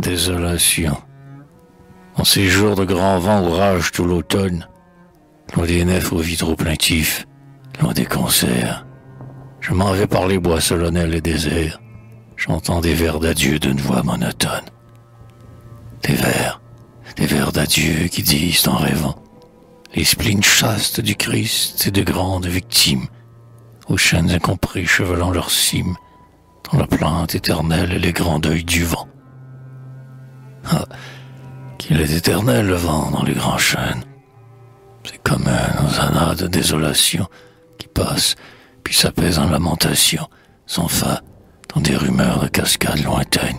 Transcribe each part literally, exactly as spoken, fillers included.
désolation. En ces jours de grand vent orage tout l'automne, loin des nefs aux vitraux plaintifs, loin des concerts, je m'en vais par les bois solennels et déserts, j'entends des vers d'adieu d'une voix monotone. Des vers, des vers d'adieu qui disent en rêvant les spleens chastes du Christ et de grandes victimes, aux chaînes incompris chevelant leurs cimes, dans la plainte éternelle et les grands deuils du vent. Ah, qu'il est éternel le vent dans les grands chênes. C'est comme un hosanna de désolation qui passe puis s'apaise en lamentation, sans fin, dans des rumeurs de cascades lointaines.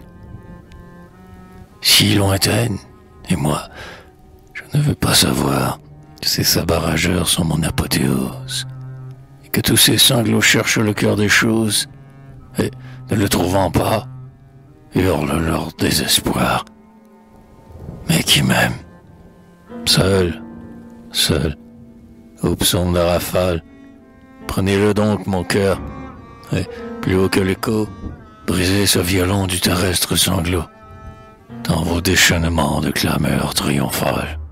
Si lointaines, et moi, je ne veux pas savoir que ces sabbats rageurs sont mon apothéose, et que tous ces sanglots cherchent le cœur des choses, et, ne le trouvant pas, hurlent leur désespoir. Mais qui m'aime, seul, seul, au psaume de rafale, prenez-le donc, mon cœur, et, plus haut que l'écho, brisez ce violon du terrestre sanglot, dans vos déchaînements de clameurs triomphales.